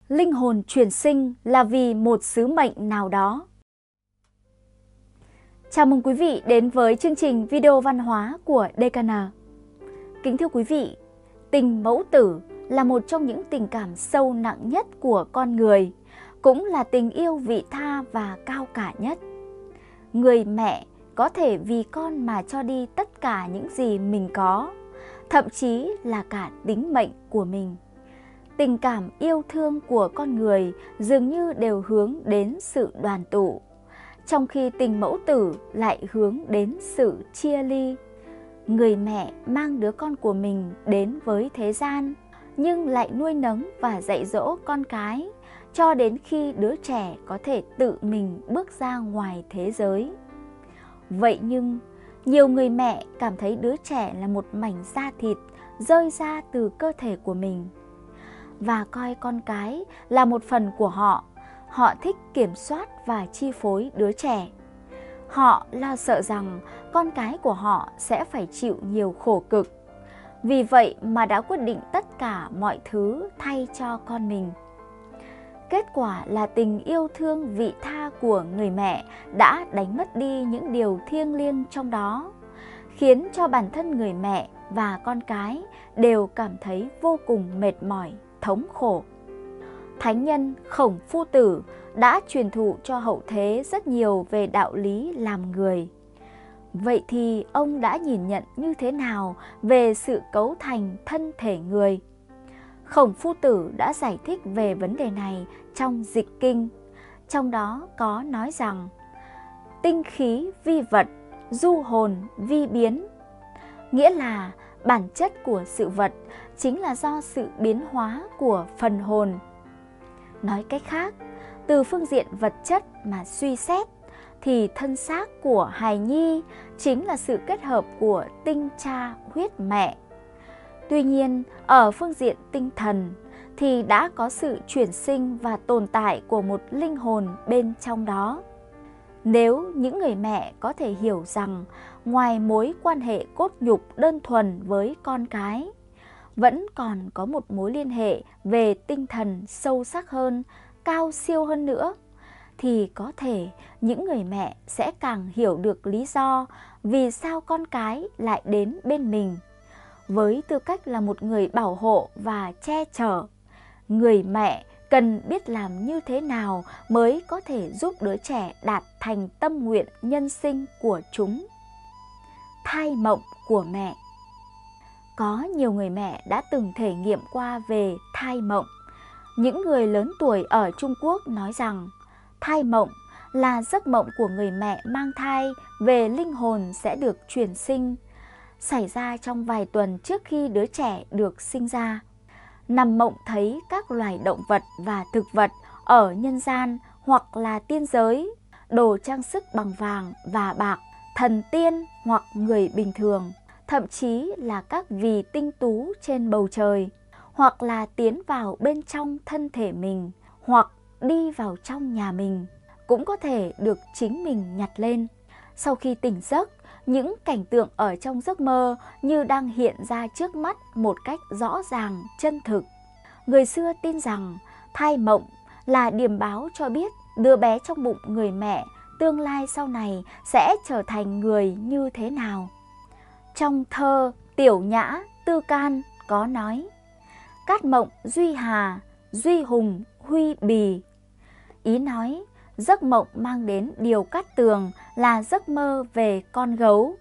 Linh hồn chuyển sinh là vì một sứ mệnh nào đó. Chào mừng quý vị đến với chương trình video văn hóa của DKN. Kính thưa quý vị, tình mẫu tử là một trong những tình cảm sâu nặng nhất của con người, cũng là tình yêu vị tha và cao cả nhất. Người mẹ có thể vì con mà cho đi tất cả những gì mình có, thậm chí là cả tính mệnh của mình. Tình cảm yêu thương của con người dường như đều hướng đến sự đoàn tụ, trong khi tình mẫu tử lại hướng đến sự chia ly. Người mẹ mang đứa con của mình đến với thế gian, nhưng lại nuôi nấng và dạy dỗ con cái, cho đến khi đứa trẻ có thể tự mình bước ra ngoài thế giới. Vậy nhưng, nhiều người mẹ cảm thấy đứa trẻ là một mảnh da thịt rơi ra từ cơ thể của mình, và coi con cái là một phần của họ. Họ thích kiểm soát và chi phối đứa trẻ. Họ lo sợ rằng con cái của họ sẽ phải chịu nhiều khổ cực. Vì vậy mà đã quyết định tất cả mọi thứ thay cho con mình. Kết quả là tình yêu thương vị tha của người mẹ đã đánh mất đi những điều thiêng liêng trong đó, khiến cho bản thân người mẹ và con cái đều cảm thấy vô cùng mệt mỏi, thống khổ. Thánh nhân Khổng Phu Tử đã truyền thụ cho hậu thế rất nhiều về đạo lý làm người. Vậy thì ông đã nhìn nhận như thế nào về sự cấu thành thân thể người? Khổng Phu Tử đã giải thích về vấn đề này trong Dịch Kinh. Trong đó có nói rằng: tinh khí vi vật, du hồn vi biến. Nghĩa là bản chất của sự vật chính là do sự biến hóa của phần hồn. Nói cách khác, từ phương diện vật chất mà suy xét, thì thân xác của hài nhi chính là sự kết hợp của tinh cha huyết mẹ. Tuy nhiên, ở phương diện tinh thần thì đã có sự chuyển sinh và tồn tại của một linh hồn bên trong đó. Nếu những người mẹ có thể hiểu rằng ngoài mối quan hệ cốt nhục đơn thuần với con cái, vẫn còn có một mối liên hệ về tinh thần sâu sắc hơn, cao siêu hơn nữa, thì có thể những người mẹ sẽ càng hiểu được lý do vì sao con cái lại đến bên mình. Với tư cách là một người bảo hộ và che chở, người mẹ cần biết làm như thế nào mới có thể giúp đứa trẻ đạt thành tâm nguyện nhân sinh của chúng. Thai mộng của mẹ. Có nhiều người mẹ đã từng thể nghiệm qua về thai mộng. Những người lớn tuổi ở Trung Quốc nói rằng thai mộng là giấc mộng của người mẹ mang thai về linh hồn sẽ được chuyển sinh, xảy ra trong vài tuần trước khi đứa trẻ được sinh ra. Nằm mộng thấy các loài động vật và thực vật ở nhân gian hoặc là tiên giới, đồ trang sức bằng vàng và bạc, thần tiên hoặc người bình thường, thậm chí là các vì tinh tú trên bầu trời, hoặc là tiến vào bên trong thân thể mình, hoặc đi vào trong nhà mình, cũng có thể được chính mình nhặt lên. Sau khi tỉnh giấc, những cảnh tượng ở trong giấc mơ như đang hiện ra trước mắt một cách rõ ràng, chân thực. Người xưa tin rằng thai mộng là điềm báo cho biết đứa bé trong bụng người mẹ tương lai sau này sẽ trở thành người như thế nào. Trong thơ Tiểu Nhã Tư Can có nói: cát mộng duy hà, duy hùng huy bì. Ý nói giấc mộng mang đến điều cát tường là giấc mơ về con gấu.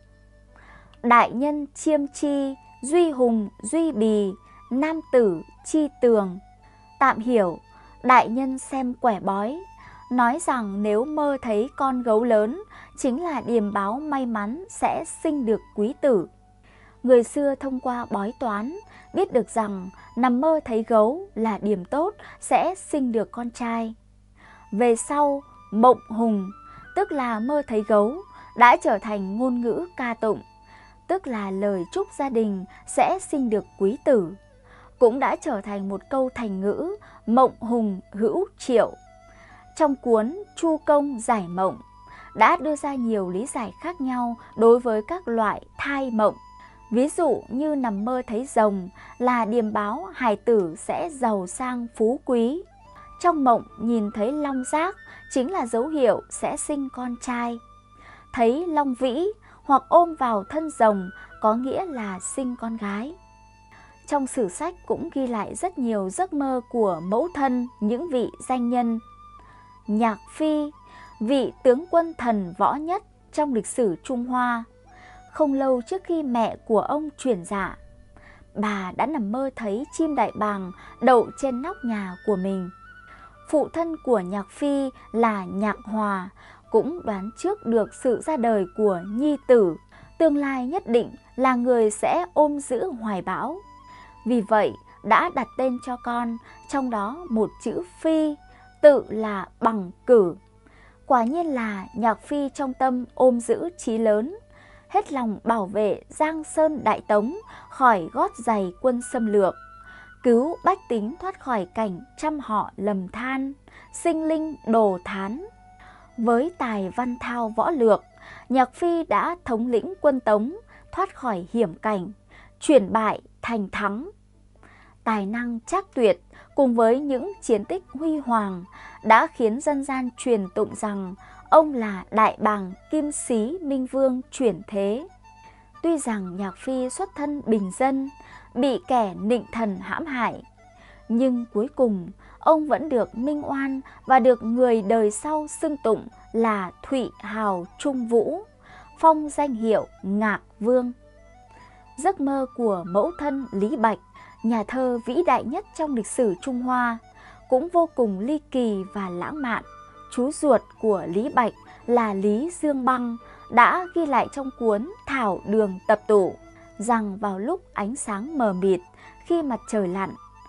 Đại nhân chiêm chi, duy hùng duy bì, nam tử chi tường. Tạm hiểu, đại nhân xem quẻ bói, nói rằng nếu mơ thấy con gấu lớn chính là điềm báo may mắn sẽ sinh được quý tử. Người xưa thông qua bói toán biết được rằng nằm mơ thấy gấu là điềm tốt sẽ sinh được con trai. Về sau, mộng hùng, tức là mơ thấy gấu, đã trở thành ngôn ngữ ca tụng, tức là lời chúc gia đình sẽ sinh được quý tử. Cũng đã trở thành một câu thành ngữ mộng hùng hữu triệu. Trong cuốn Chu Công Giải Mộng đã đưa ra nhiều lý giải khác nhau đối với các loại thai mộng. Ví dụ như nằm mơ thấy rồng là điềm báo hài tử sẽ giàu sang phú quý. Trong mộng nhìn thấy long giác chính là dấu hiệu sẽ sinh con trai. Thấy long vĩ hoặc ôm vào thân rồng có nghĩa là sinh con gái. Trong sử sách cũng ghi lại rất nhiều giấc mơ của mẫu thân những vị danh nhân. Nhạc Phi, vị tướng quân thần võ nhất trong lịch sử Trung Hoa, không lâu trước khi mẹ của ông chuyển dạ, bà đã nằm mơ thấy chim đại bàng đậu trên nóc nhà của mình. Phụ thân của Nhạc Phi là Nhạc Hòa cũng đoán trước được sự ra đời của nhi tử, tương lai nhất định là người sẽ ôm giữ hoài bão. Vì vậy đã đặt tên cho con, trong đó một chữ Phi, tự là bằng cử. Quả nhiên là Nhạc Phi trong tâm ôm giữ chí lớn, hết lòng bảo vệ Giang Sơn Đại Tống khỏi gót giày quân xâm lược, cứu bách tính thoát khỏi cảnh trăm họ lầm than, sinh linh đồ thán. Với tài văn thao võ lược, Nhạc Phi đã thống lĩnh quân Tống thoát khỏi hiểm cảnh, chuyển bại thành thắng. Tài năng trác tuyệt cùng với những chiến tích huy hoàng đã khiến dân gian truyền tụng rằng ông là đại bàng Kim Xí Minh Vương chuyển thế. Tuy rằng Nhạc Phi xuất thân bình dân, bị kẻ nịnh thần hãm hại, nhưng cuối cùng ông vẫn được minh oan và được người đời sau xưng tụng là Thụy Hào Trung Vũ, phong danh hiệu Ngạc Vương. Giấc mơ của mẫu thân Lý Bạch, nhà thơ vĩ đại nhất trong lịch sử Trung Hoa, cũng vô cùng ly kỳ và lãng mạn. Chú ruột của Lý Bạch là Lý Dương Băng đã ghi lại trong cuốn Thảo Đường Tập Tụ rằng vào lúc ánh sáng mờ mịt khi mặt trời lặn,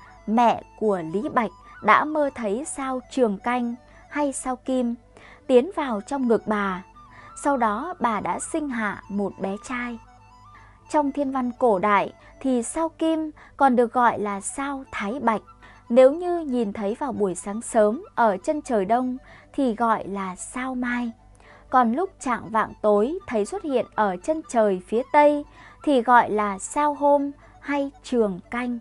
mẹ của Lý Bạch đã mơ thấy sao Trường Canh hay sao Kim tiến vào trong ngực bà. Sau đó bà đã sinh hạ một bé trai. Trong thiên văn cổ đại thì sao Kim còn được gọi là sao Thái Bạch. Nếu như nhìn thấy vào buổi sáng sớm ở chân trời đông thì gọi là sao Mai. Còn lúc chạng vạng tối thấy xuất hiện ở chân trời phía tây thì gọi là sao Hôm hay Trường Canh.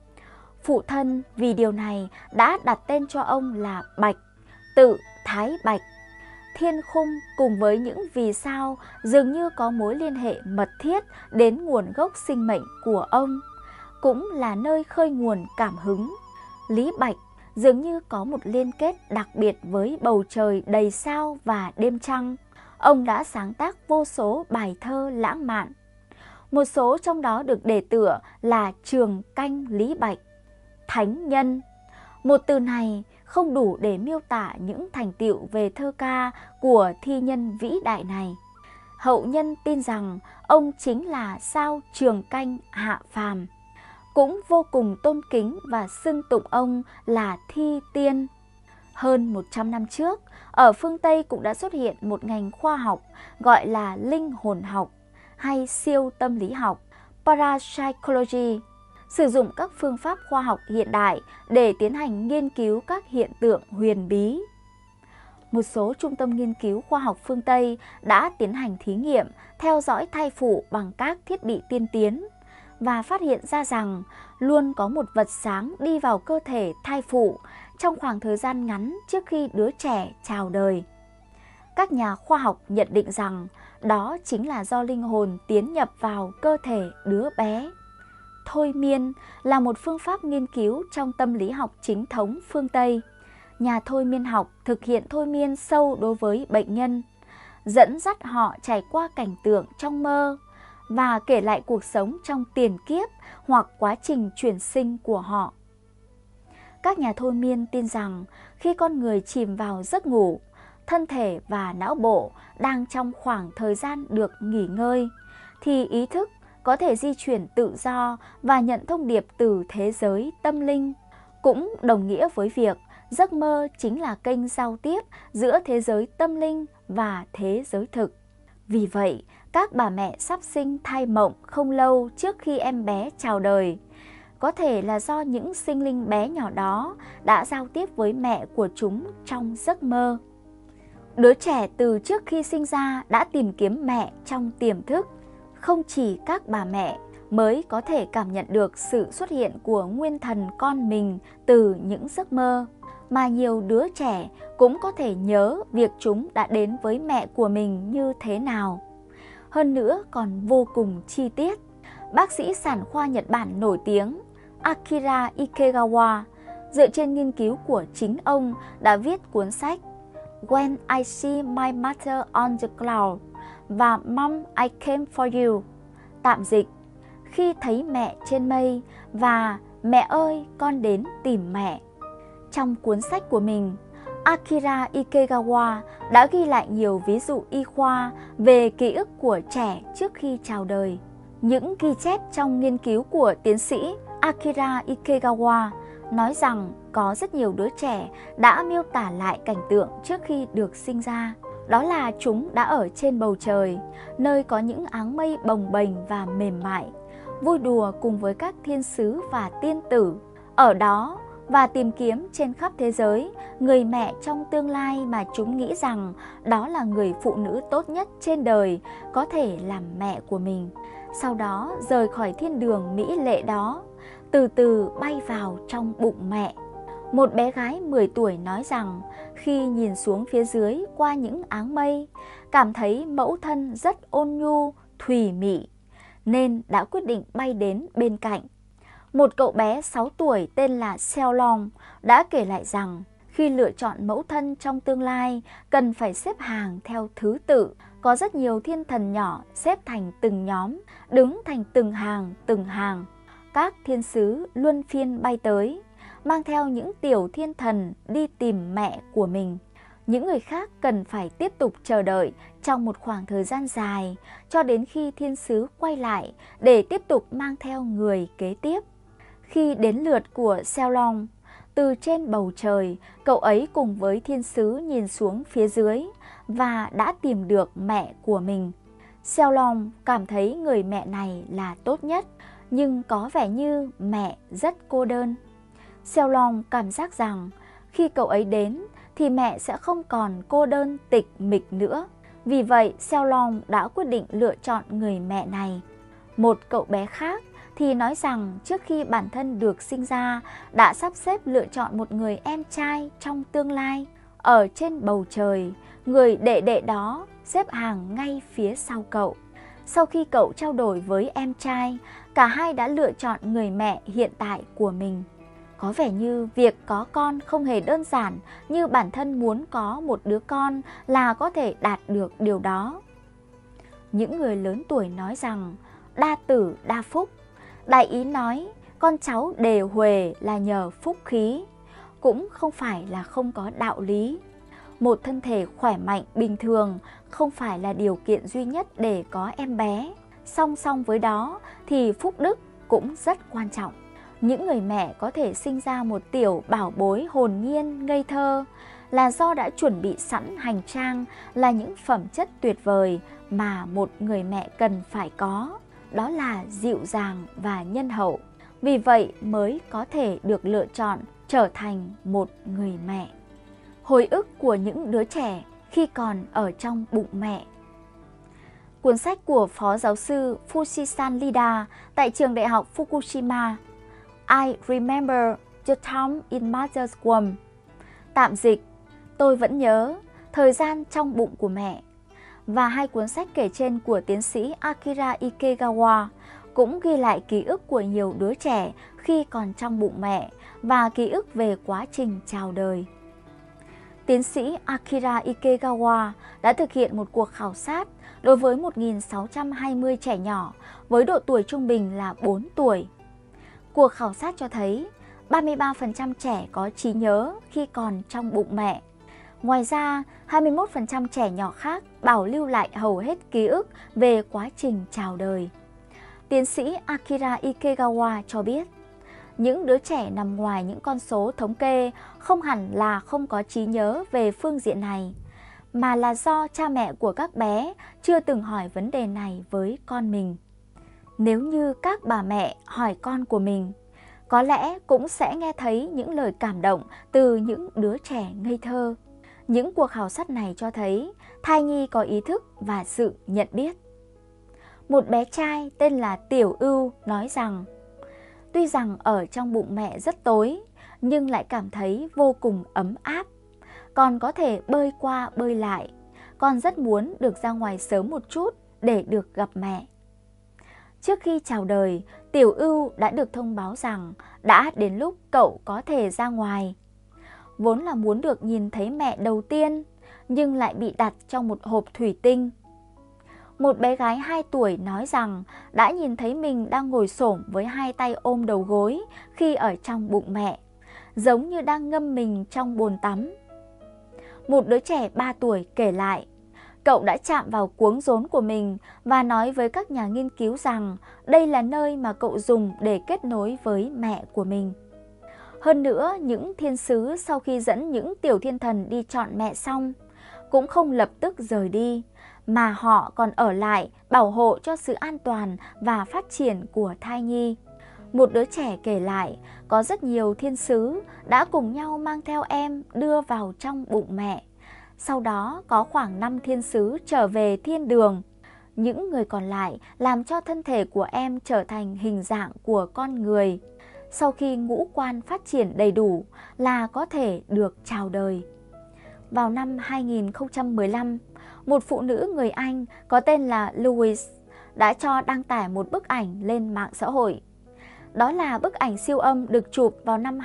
Phụ thân vì điều này đã đặt tên cho ông là Bạch, tự Thái Bạch. Thiên khung cùng với những vì sao dường như có mối liên hệ mật thiết đến nguồn gốc sinh mệnh của ông, cũng là nơi khơi nguồn cảm hứng. Lý Bạch dường như có một liên kết đặc biệt với bầu trời đầy sao và đêm trăng. Ông đã sáng tác vô số bài thơ lãng mạn. Một số trong đó được đề tựa là Trường Canh Lý Bạch. Thánh nhân, một từ này không đủ để miêu tả những thành tựu về thơ ca của thi nhân vĩ đại này. Hậu nhân tin rằng ông chính là sao Trường Canh hạ phàm, cũng vô cùng tôn kính và xưng tụng ông là thi tiên. Hơn 100 năm trước, ở phương Tây cũng đã xuất hiện một ngành khoa học gọi là linh hồn học hay siêu tâm lý học, parapsychology, sử dụng các phương pháp khoa học hiện đại để tiến hành nghiên cứu các hiện tượng huyền bí. Một số trung tâm nghiên cứu khoa học phương Tây đã tiến hành thí nghiệm theo dõi thai phụ bằng các thiết bị tiên tiến và phát hiện ra rằng luôn có một vật sáng đi vào cơ thể thai phụ trong khoảng thời gian ngắn trước khi đứa trẻ chào đời. Các nhà khoa học nhận định rằng đó chính là do linh hồn tiến nhập vào cơ thể đứa bé. Thôi miên là một phương pháp nghiên cứu trong tâm lý học chính thống phương Tây. Nhà thôi miên học thực hiện thôi miên sâu đối với bệnh nhân, dẫn dắt họ trải qua cảnh tượng trong mơ và kể lại cuộc sống trong tiền kiếp hoặc quá trình chuyển sinh của họ. Các nhà thôi miên tin rằng khi con người chìm vào giấc ngủ, thân thể và não bộ đang trong khoảng thời gian được nghỉ ngơi, thì ý thức có thể di chuyển tự do và nhận thông điệp từ thế giới tâm linh, cũng đồng nghĩa với việc giấc mơ chính là kênh giao tiếp giữa thế giới tâm linh và thế giới thực. Vì vậy, các bà mẹ sắp sinh thai mộng không lâu trước khi em bé chào đời, có thể là do những sinh linh bé nhỏ đó đã giao tiếp với mẹ của chúng trong giấc mơ. Đứa trẻ từ trước khi sinh ra đã tìm kiếm mẹ trong tiềm thức. Không chỉ các bà mẹ mới có thể cảm nhận được sự xuất hiện của nguyên thần con mình từ những giấc mơ. mà nhiều đứa trẻ cũng có thể nhớ việc chúng đã đến với mẹ của mình như thế nào. Hơn nữa còn vô cùng chi tiết. Bác sĩ sản khoa Nhật Bản nổi tiếng Akira Ikegawa dựa trên nghiên cứu của chính ông đã viết cuốn sách When I See My Mother on the Cloud và Mom, I Came for You, tạm dịch Khi thấy mẹ trên mây và Mẹ ơi, con đến tìm mẹ. Trong cuốn sách của mình, Akira Ikegawa đã ghi lại nhiều ví dụ y khoa về ký ức của trẻ trước khi chào đời. Những ghi chép trong nghiên cứu của tiến sĩ Akira Ikegawa nói rằng có rất nhiều đứa trẻ đã miêu tả lại cảnh tượng trước khi được sinh ra. Đó là chúng đã ở trên bầu trời, nơi có những áng mây bồng bềnh và mềm mại, vui đùa cùng với các thiên sứ và tiên tử. Ở đó và tìm kiếm trên khắp thế giới người mẹ trong tương lai mà chúng nghĩ rằng đó là người phụ nữ tốt nhất trên đời có thể làm mẹ của mình. Sau đó rời khỏi thiên đường mỹ lệ đó, từ từ bay vào trong bụng mẹ. Một bé gái 10 tuổi nói rằng khi nhìn xuống phía dưới qua những áng mây, cảm thấy mẫu thân rất ôn nhu, thùy mị, nên đã quyết định bay đến bên cạnh. Một cậu bé 6 tuổi tên là Seo Long đã kể lại rằng khi lựa chọn mẫu thân trong tương lai cần phải xếp hàng theo thứ tự. Có rất nhiều thiên thần nhỏ xếp thành từng nhóm, đứng thành từng hàng. Các thiên sứ luân phiên bay tới, mang theo những tiểu thiên thần đi tìm mẹ của mình. Những người khác cần phải tiếp tục chờ đợi trong một khoảng thời gian dài cho đến khi thiên sứ quay lại để tiếp tục mang theo người kế tiếp. Khi đến lượt của Seo Long, từ trên bầu trời, cậu ấy cùng với thiên sứ nhìn xuống phía dưới và đã tìm được mẹ của mình. Seo Long cảm thấy người mẹ này là tốt nhất, nhưng có vẻ như mẹ rất cô đơn. Seo Long cảm giác rằng khi cậu ấy đến thì mẹ sẽ không còn cô đơn tịch mịch nữa. Vì vậy, Seo Long đã quyết định lựa chọn người mẹ này. Một cậu bé khác thì nói rằng trước khi bản thân được sinh ra đã sắp xếp lựa chọn một người em trai trong tương lai. Ở trên bầu trời, người đệ đệ đó xếp hàng ngay phía sau cậu. Sau khi cậu trao đổi với em trai, cả hai đã lựa chọn người mẹ hiện tại của mình. Có vẻ như việc có con không hề đơn giản như bản thân muốn có một đứa con là có thể đạt được điều đó. Những người lớn tuổi nói rằng đa tử đa phúc. Đại ý nói con cháu đề huề là nhờ phúc khí, cũng không phải là không có đạo lý. Một thân thể khỏe mạnh bình thường không phải là điều kiện duy nhất để có em bé. Song song với đó thì phúc đức cũng rất quan trọng. Những người mẹ có thể sinh ra một tiểu bảo bối hồn nhiên, ngây thơ là do đã chuẩn bị sẵn hành trang là những phẩm chất tuyệt vời mà một người mẹ cần phải có. Đó là dịu dàng và nhân hậu. Vì vậy mới có thể được lựa chọn trở thành một người mẹ. Hồi ức của những đứa trẻ khi còn ở trong bụng mẹ. Cuốn sách của Phó giáo sư Fushisan Lida tại trường đại học Fukushima, I Remember the Time in Mother's Womb, tạm dịch Tôi vẫn nhớ thời gian trong bụng của mẹ, và hai cuốn sách kể trên của tiến sĩ Akira Ikegawa cũng ghi lại ký ức của nhiều đứa trẻ khi còn trong bụng mẹ và ký ức về quá trình chào đời. Tiến sĩ Akira Ikegawa đã thực hiện một cuộc khảo sát đối với 1.620 trẻ nhỏ với độ tuổi trung bình là 4 tuổi. Cuộc khảo sát cho thấy 33% trẻ có trí nhớ khi còn trong bụng mẹ. Ngoài ra, 21% trẻ nhỏ khác bảo lưu lại hầu hết ký ức về quá trình chào đời. Tiến sĩ Akira Ikegawa cho biết, những đứa trẻ nằm ngoài những con số thống kê không hẳn là không có trí nhớ về phương diện này, mà là do cha mẹ của các bé chưa từng hỏi vấn đề này với con mình. Nếu như các bà mẹ hỏi con của mình, có lẽ cũng sẽ nghe thấy những lời cảm động từ những đứa trẻ ngây thơ. Những cuộc khảo sát này cho thấy thai nhi có ý thức và sự nhận biết. Một bé trai tên là Tiểu Ưu nói rằng, tuy rằng ở trong bụng mẹ rất tối, nhưng lại cảm thấy vô cùng ấm áp. Con có thể bơi qua bơi lại. Con rất muốn được ra ngoài sớm một chút để được gặp mẹ. Trước khi chào đời, Tiểu Ưu đã được thông báo rằng đã đến lúc cậu có thể ra ngoài. Vốn là muốn được nhìn thấy mẹ đầu tiên, nhưng lại bị đặt trong một hộp thủy tinh. Một bé gái 2 tuổi nói rằng đã nhìn thấy mình đang ngồi xổm với 2 tay ôm đầu gối khi ở trong bụng mẹ, giống như đang ngâm mình trong bồn tắm. Một đứa trẻ 3 tuổi kể lại, cậu đã chạm vào cuống rốn của mình và nói với các nhà nghiên cứu rằng đây là nơi mà cậu dùng để kết nối với mẹ của mình. Hơn nữa, những thiên sứ sau khi dẫn những tiểu thiên thần đi chọn mẹ xong, cũng không lập tức rời đi, mà họ còn ở lại bảo hộ cho sự an toàn và phát triển của thai nhi. Một đứa trẻ kể lại, có rất nhiều thiên sứ đã cùng nhau mang theo em đưa vào trong bụng mẹ. Sau đó có khoảng 5 thiên sứ trở về thiên đường. Những người còn lại làm cho thân thể của em trở thành hình dạng của con người. Sau khi ngũ quan phát triển đầy đủ là có thể được chào đời. Vào năm 2015, một phụ nữ người Anh có tên là Louise đã cho đăng tải một bức ảnh lên mạng xã hội. Đó là bức ảnh siêu âm được chụp vào năm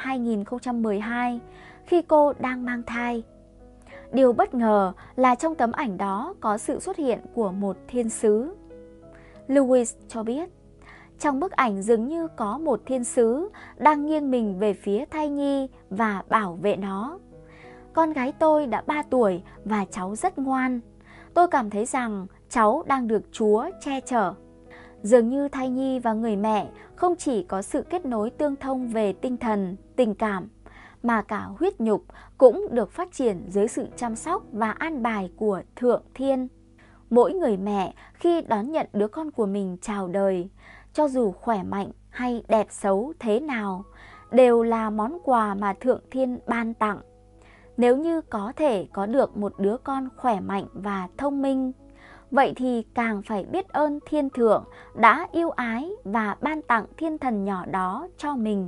2012 khi cô đang mang thai. Điều bất ngờ là trong tấm ảnh đó có sự xuất hiện của một thiên sứ. Louise cho biết, trong bức ảnh dường như có một thiên sứ đang nghiêng mình về phía thai nhi và bảo vệ nó. Con gái tôi đã 3 tuổi và cháu rất ngoan. Tôi cảm thấy rằng cháu đang được Chúa che chở. Dường như thai nhi và người mẹ không chỉ có sự kết nối tương thông về tinh thần, tình cảm, mà cả huyết nhục cũng được phát triển dưới sự chăm sóc và an bài của Thượng Thiên. Mỗi người mẹ khi đón nhận đứa con của mình chào đời, cho dù khỏe mạnh hay đẹp xấu thế nào, đều là món quà mà Thượng Thiên ban tặng. Nếu như có thể có được một đứa con khỏe mạnh và thông minh, vậy thì càng phải biết ơn Thiên Thượng đã yêu ái và ban tặng thiên thần nhỏ đó cho mình.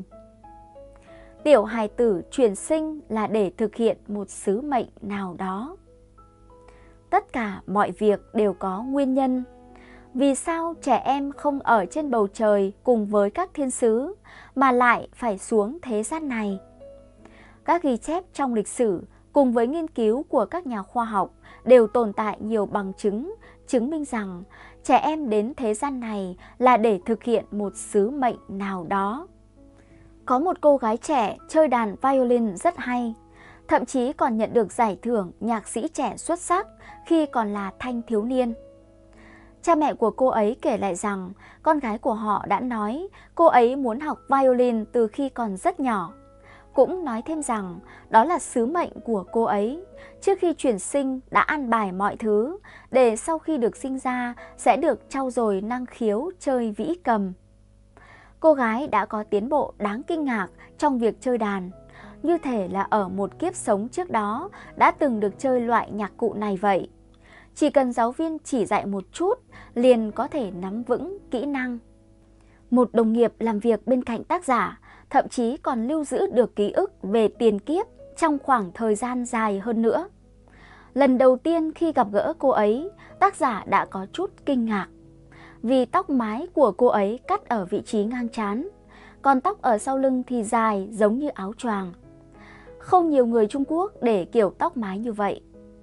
Tiểu hài tử chuyển sinh là để thực hiện một sứ mệnh nào đó. Tất cả mọi việc đều có nguyên nhân. Vì sao trẻ em không ở trên bầu trời cùng với các thiên sứ mà lại phải xuống thế gian này? Các ghi chép trong lịch sử cùng với nghiên cứu của các nhà khoa học đều tồn tại nhiều bằng chứng chứng minh rằng trẻ em đến thế gian này là để thực hiện một sứ mệnh nào đó. Có một cô gái trẻ chơi đàn violin rất hay, thậm chí còn nhận được giải thưởng nhạc sĩ trẻ xuất sắc khi còn là thanh thiếu niên. Cha mẹ của cô ấy kể lại rằng con gái của họ đã nói cô ấy muốn học violin từ khi còn rất nhỏ. Cũng nói thêm rằng đó là sứ mệnh của cô ấy, trước khi chuyển sinh đã an bài mọi thứ để sau khi được sinh ra sẽ được trau dồi năng khiếu chơi vĩ cầm. Cô gái đã có tiến bộ đáng kinh ngạc trong việc chơi đàn, như thể là ở một kiếp sống trước đó đã từng được chơi loại nhạc cụ này vậy. Chỉ cần giáo viên chỉ dạy một chút liền có thể nắm vững kỹ năng. Một đồng nghiệp làm việc bên cạnh tác giả thậm chí còn lưu giữ được ký ức về tiền kiếp trong khoảng thời gian dài hơn nữa. Lần đầu tiên khi gặp gỡ cô ấy, tác giả đã có chút kinh ngạc. Vì tóc mái của cô ấy cắt ở vị trí ngang trán, còn tóc ở sau lưng thì dài giống như áo choàng. Không nhiều người Trung Quốc để kiểu tóc mái như vậy.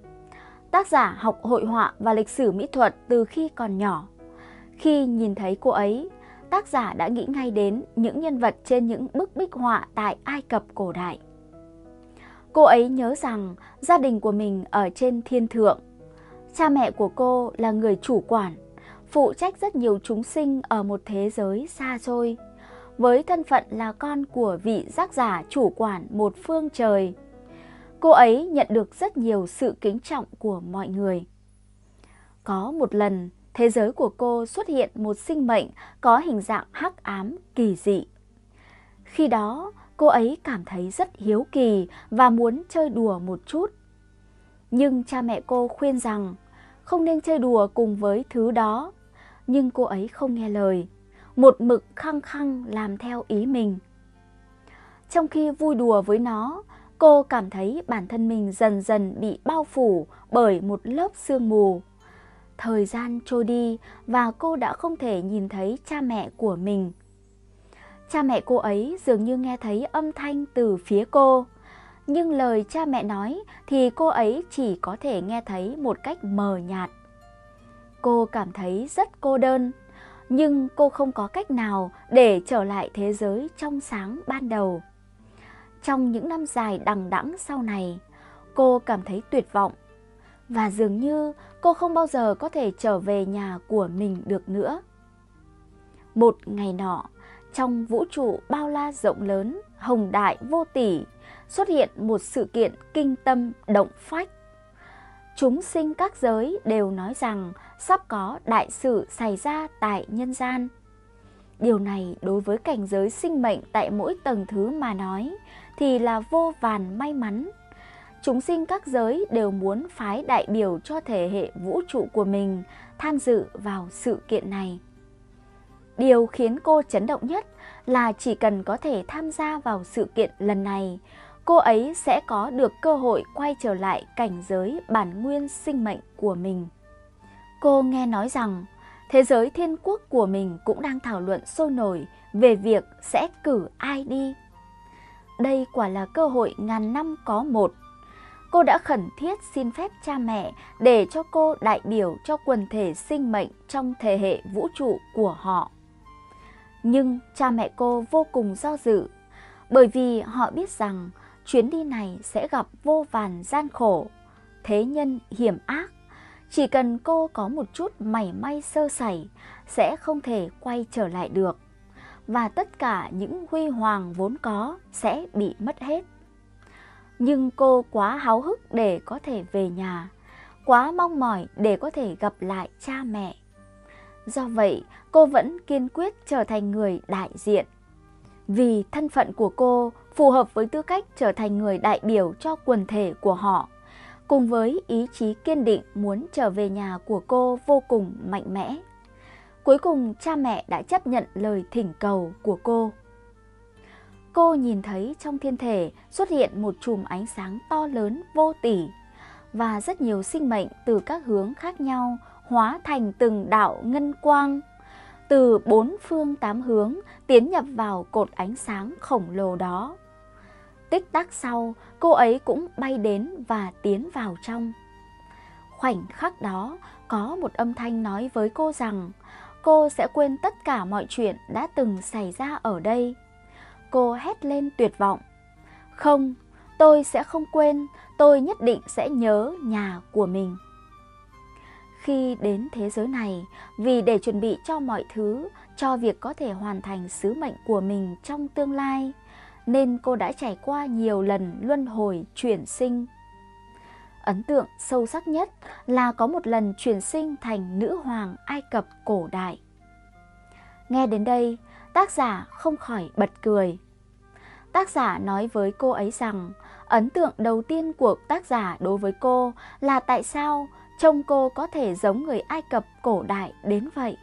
Tác giả học hội họa và lịch sử mỹ thuật từ khi còn nhỏ. Khi nhìn thấy cô ấy, tác giả đã nghĩ ngay đến những nhân vật trên những bức bích họa tại Ai Cập cổ đại. Cô ấy nhớ rằng gia đình của mình ở trên thiên thượng. Cha mẹ của cô là người chủ quản, phụ trách rất nhiều chúng sinh ở một thế giới xa xôi, với thân phận là con của vị giác giả chủ quản một phương trời. Cô ấy nhận được rất nhiều sự kính trọng của mọi người. Có một lần, thế giới của cô xuất hiện một sinh mệnh có hình dạng hắc ám kỳ dị. Khi đó, cô ấy cảm thấy rất hiếu kỳ và muốn chơi đùa một chút. Nhưng cha mẹ cô khuyên rằng không nên chơi đùa cùng với thứ đó. Nhưng cô ấy không nghe lời, một mực khăng khăng làm theo ý mình. Trong khi vui đùa với nó, cô cảm thấy bản thân mình dần dần bị bao phủ bởi một lớp sương mù. Thời gian trôi đi và cô đã không thể nhìn thấy cha mẹ của mình. Cha mẹ cô ấy dường như nghe thấy âm thanh từ phía cô, nhưng lời cha mẹ nói thì cô ấy chỉ có thể nghe thấy một cách mờ nhạt. Cô cảm thấy rất cô đơn, nhưng cô không có cách nào để trở lại thế giới trong sáng ban đầu. Trong những năm dài đằng đẵng sau này, cô cảm thấy tuyệt vọng, và dường như cô không bao giờ có thể trở về nhà của mình được nữa. Một ngày nọ, trong vũ trụ bao la rộng lớn, hồng đại vô tỷ, xuất hiện một sự kiện kinh tâm động phách. Chúng sinh các giới đều nói rằng sắp có đại sự xảy ra tại nhân gian. Điều này đối với cảnh giới sinh mệnh tại mỗi tầng thứ mà nói thì là vô vàn may mắn. Chúng sinh các giới đều muốn phái đại biểu cho thể hệ vũ trụ của mình tham dự vào sự kiện này. Điều khiến cô chấn động nhất là chỉ cần có thể tham gia vào sự kiện lần này, cô ấy sẽ có được cơ hội quay trở lại cảnh giới bản nguyên sinh mệnh của mình. Cô nghe nói rằng thế giới thiên quốc của mình cũng đang thảo luận sôi nổi về việc sẽ cử ai đi. Đây quả là cơ hội ngàn năm có một. Cô đã khẩn thiết xin phép cha mẹ để cho cô đại biểu cho quần thể sinh mệnh trong thể hệ vũ trụ của họ. Nhưng cha mẹ cô vô cùng do dự, bởi vì họ biết rằng chuyến đi này sẽ gặp vô vàn gian khổ, thế nhân hiểm ác. Chỉ cần cô có một chút mảy may sơ sẩy sẽ không thể quay trở lại được, và tất cả những huy hoàng vốn có sẽ bị mất hết. Nhưng cô quá háo hức để có thể về nhà, quá mong mỏi để có thể gặp lại cha mẹ. Do vậy, cô vẫn kiên quyết trở thành người đại diện. Vì thân phận của cô phù hợp với tư cách trở thành người đại biểu cho quần thể của họ, cùng với ý chí kiên định muốn trở về nhà của cô vô cùng mạnh mẽ. Cuối cùng cha mẹ đã chấp nhận lời thỉnh cầu của cô. Cô nhìn thấy trong thiên thể xuất hiện một chùm ánh sáng to lớn vô tỷ, và rất nhiều sinh mệnh từ các hướng khác nhau hóa thành từng đạo ngân quang, từ bốn phương tám hướng tiến nhập vào cột ánh sáng khổng lồ đó. Tích tắc sau, cô ấy cũng bay đến và tiến vào trong. Khoảnh khắc đó, có một âm thanh nói với cô rằng cô sẽ quên tất cả mọi chuyện đã từng xảy ra ở đây. Cô hét lên tuyệt vọng: "Không, tôi sẽ không quên, tôi nhất định sẽ nhớ nhà của mình." Khi đến thế giới này, vì để chuẩn bị cho mọi thứ, cho việc có thể hoàn thành sứ mệnh của mình trong tương lai, nên cô đã trải qua nhiều lần luân hồi chuyển sinh. Ấn tượng sâu sắc nhất là có một lần chuyển sinh thành nữ hoàng Ai Cập cổ đại. Nghe đến đây, tác giả không khỏi bật cười. Tác giả nói với cô ấy rằng ấn tượng đầu tiên của tác giả đối với cô là tại sao trông cô có thể giống người Ai Cập cổ đại đến vậy.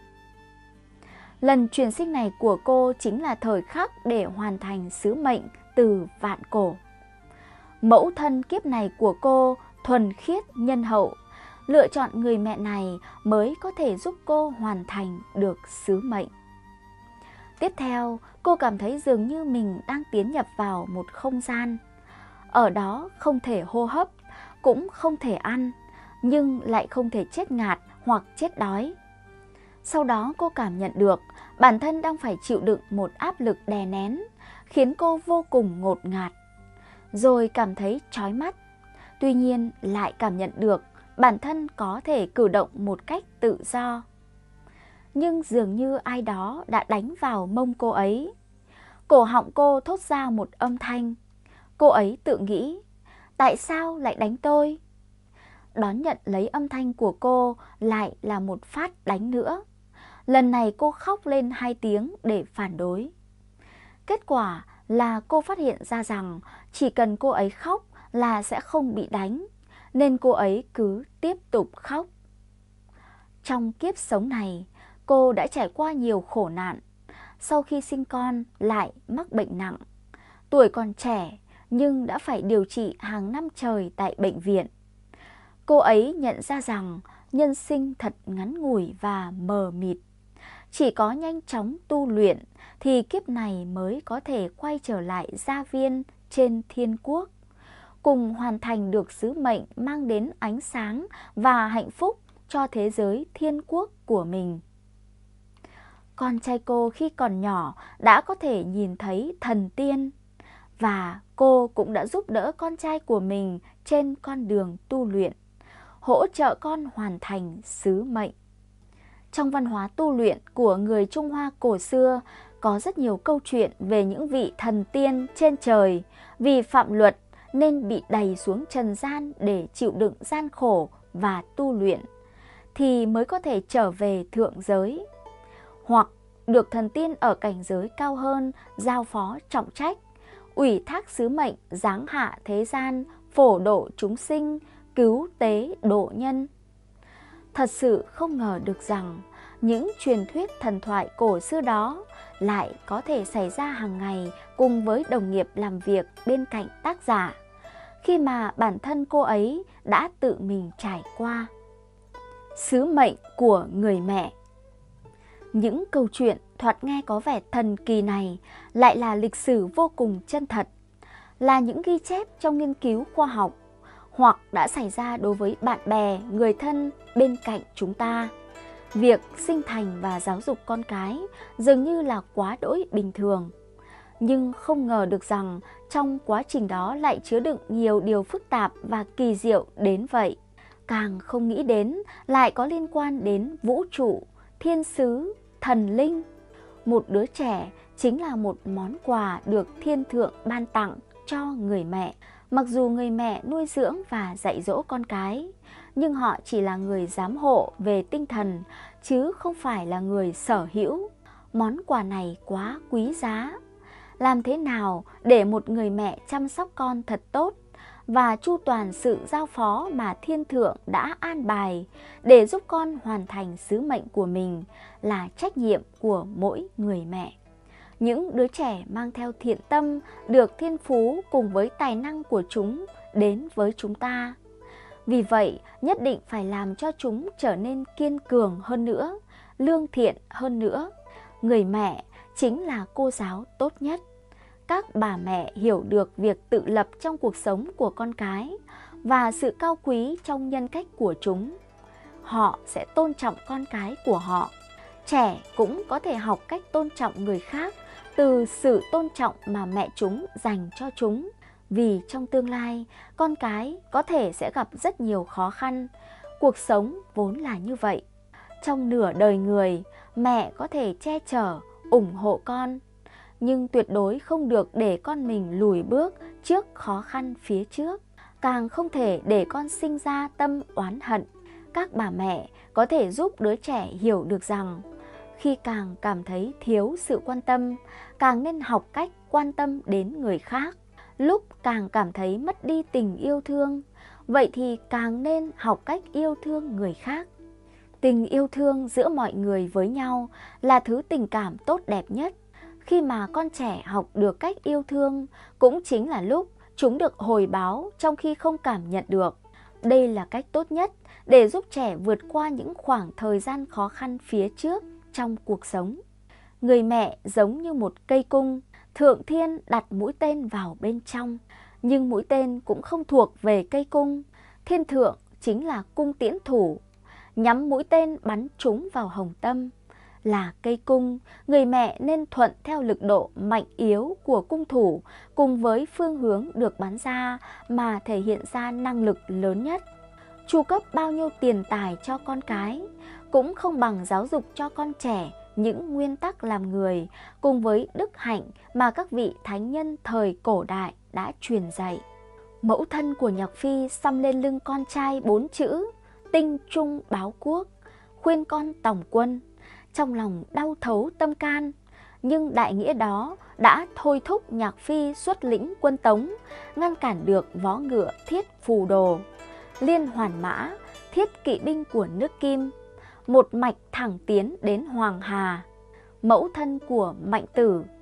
Lần chuyển sinh này của cô chính là thời khắc để hoàn thành sứ mệnh từ vạn cổ. Mẫu thân kiếp này của cô thuần khiết nhân hậu, lựa chọn người mẹ này mới có thể giúp cô hoàn thành được sứ mệnh. Tiếp theo, cô cảm thấy dường như mình đang tiến nhập vào một không gian. Ở đó không thể hô hấp, cũng không thể ăn, nhưng lại không thể chết ngạt hoặc chết đói. Sau đó cô cảm nhận được bản thân đang phải chịu đựng một áp lực đè nén, khiến cô vô cùng ngột ngạt. Rồi cảm thấy chói mắt, tuy nhiên lại cảm nhận được bản thân có thể cử động một cách tự do. Nhưng dường như ai đó đã đánh vào mông cô ấy. Cổ họng cô thốt ra một âm thanh. Cô ấy tự nghĩ: tại sao lại đánh tôi? Đón nhận lấy âm thanh của cô lại là một phát đánh nữa. Lần này cô khóc lên 2 tiếng để phản đối. Kết quả là cô phát hiện ra rằng chỉ cần cô ấy khóc là sẽ không bị đánh, nên cô ấy cứ tiếp tục khóc. Trong kiếp sống này, cô đã trải qua nhiều khổ nạn. Sau khi sinh con lại mắc bệnh nặng. tuổi còn trẻ nhưng đã phải điều trị hàng năm trời tại bệnh viện. Cô ấy nhận ra rằng nhân sinh thật ngắn ngủi và mờ mịt. Chỉ có nhanh chóng tu luyện thì kiếp này mới có thể quay trở lại gia viên trên thiên quốc, cùng hoàn thành được sứ mệnh mang đến ánh sáng và hạnh phúc cho thế giới thiên quốc của mình. Con trai cô khi còn nhỏ đã có thể nhìn thấy thần tiên, và cô cũng đã giúp đỡ con trai của mình trên con đường tu luyện, hỗ trợ con hoàn thành sứ mệnh. Trong văn hóa tu luyện của người Trung Hoa cổ xưa có rất nhiều câu chuyện về những vị thần tiên trên trời vì phạm luật nên bị đày xuống trần gian để chịu đựng gian khổ và tu luyện thì mới có thể trở về thượng giới, hoặc được thần tiên ở cảnh giới cao hơn giao phó trọng trách, ủy thác sứ mệnh giáng hạ thế gian, phổ độ chúng sinh, cứu tế độ nhân. Thật sự không ngờ được rằng những truyền thuyết thần thoại cổ xưa đó lại có thể xảy ra hàng ngày cùng với đồng nghiệp làm việc bên cạnh tác giả, khi mà bản thân cô ấy đã tự mình trải qua. Sứ mệnh của người mẹ. Những câu chuyện thoạt nghe có vẻ thần kỳ này lại là lịch sử vô cùng chân thật, là những ghi chép trong nghiên cứu khoa học, hoặc đã xảy ra đối với bạn bè, người thân bên cạnh chúng ta. Việc sinh thành và giáo dục con cái dường như là quá đỗi bình thường. Nhưng không ngờ được rằng trong quá trình đó lại chứa đựng nhiều điều phức tạp và kỳ diệu đến vậy. Càng không nghĩ đến lại có liên quan đến vũ trụ, thiên sứ, thần linh. Một đứa trẻ chính là một món quà được thiên thượng ban tặng cho người mẹ. Mặc dù người mẹ nuôi dưỡng và dạy dỗ con cái, nhưng họ chỉ là người giám hộ về tinh thần, chứ không phải là người sở hữu. Món quà này quá quý giá. Làm thế nào để một người mẹ chăm sóc con thật tốt và chu toàn sự giao phó mà thiên thượng đã an bài để giúp con hoàn thành sứ mệnh của mình là trách nhiệm của mỗi người mẹ. Những đứa trẻ mang theo thiện tâm được thiên phú cùng với tài năng của chúng đến với chúng ta. Vì vậy, nhất định phải làm cho chúng trở nên kiên cường hơn nữa, lương thiện hơn nữa. Người mẹ chính là cô giáo tốt nhất. Các bà mẹ hiểu được việc tự lập trong cuộc sống của con cái và sự cao quý trong nhân cách của chúng. Họ sẽ tôn trọng con cái của họ. Trẻ cũng có thể học cách tôn trọng người khác từ sự tôn trọng mà mẹ chúng dành cho chúng. Vì trong tương lai, con cái có thể sẽ gặp rất nhiều khó khăn. Cuộc sống vốn là như vậy. Trong nửa đời người, mẹ có thể che chở, ủng hộ con, nhưng tuyệt đối không được để con mình lùi bước trước khó khăn phía trước. Càng không thể để con sinh ra tâm oán hận. Các bà mẹ có thể giúp đứa trẻ hiểu được rằng khi càng cảm thấy thiếu sự quan tâm, càng nên học cách quan tâm đến người khác. Lúc càng cảm thấy mất đi tình yêu thương, vậy thì càng nên học cách yêu thương người khác. Tình yêu thương giữa mọi người với nhau là thứ tình cảm tốt đẹp nhất. Khi mà con trẻ học được cách yêu thương, cũng chính là lúc chúng được hồi báo trong khi không cảm nhận được. Đây là cách tốt nhất để giúp trẻ vượt qua những khoảng thời gian khó khăn phía trước trong cuộc sống. Người mẹ giống như một cây cung, Thượng Thiên đặt mũi tên vào bên trong, nhưng mũi tên cũng không thuộc về cây cung. Thiên thượng chính là cung tiễn thủ, nhắm mũi tên bắn trúng vào hồng tâm. Là cây cung, người mẹ nên thuận theo lực độ mạnh yếu của cung thủ cùng với phương hướng được bắn ra mà thể hiện ra năng lực lớn nhất. Chu cấp bao nhiêu tiền tài cho con cái cũng không bằng giáo dục cho con trẻ những nguyên tắc làm người cùng với đức hạnh mà các vị thánh nhân thời cổ đại đã truyền dạy. Mẫu thân của Nhạc Phi xăm lên lưng con trai 4 chữ tinh trung báo quốc, khuyên con tòng quân. Trong lòng đau thấu tâm can, nhưng đại nghĩa đó đã thôi thúc Nhạc Phi xuất lĩnh quân Tống, ngăn cản được vó ngựa Thiết Phù Đồ, Liên Hoàn Mã, thiết kỵ binh của nước Kim, một mạch thẳng tiến đến Hoàng Hà. Mẫu thân của Mạnh Tử,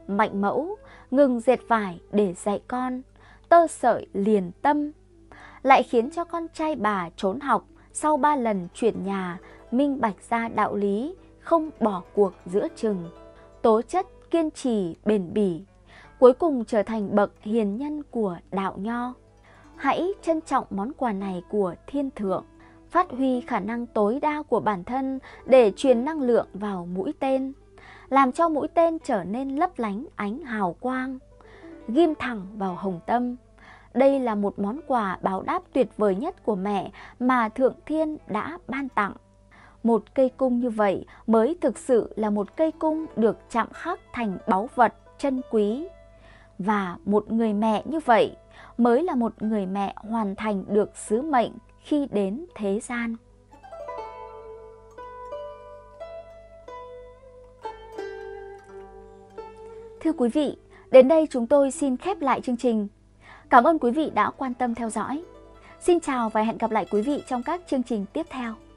mạnh mẫu, ngừng dệt vải để dạy con, tơ sợi liền tâm. Lại khiến cho con trai bà trốn học, sau 3 lần chuyển nhà, minh bạch ra đạo lý, không bỏ cuộc giữa chừng. Tố chất kiên trì bền bỉ, cuối cùng trở thành bậc hiền nhân của đạo Nho. Hãy trân trọng món quà này của thiên thượng, phát huy khả năng tối đa của bản thân để truyền năng lượng vào mũi tên, làm cho mũi tên trở nên lấp lánh ánh hào quang, ghim thẳng vào hồng tâm. Đây là một món quà báo đáp tuyệt vời nhất của mẹ mà Thượng Thiên đã ban tặng. Một cây cung như vậy mới thực sự là một cây cung được chạm khắc thành báu vật chân quý. Và một người mẹ như vậy mới là một người mẹ hoàn thành được sứ mệnh khi đến thế gian. Thưa quý vị, đến đây chúng tôi xin khép lại chương trình. Cảm ơn quý vị đã quan tâm theo dõi. Xin chào và hẹn gặp lại quý vị trong các chương trình tiếp theo.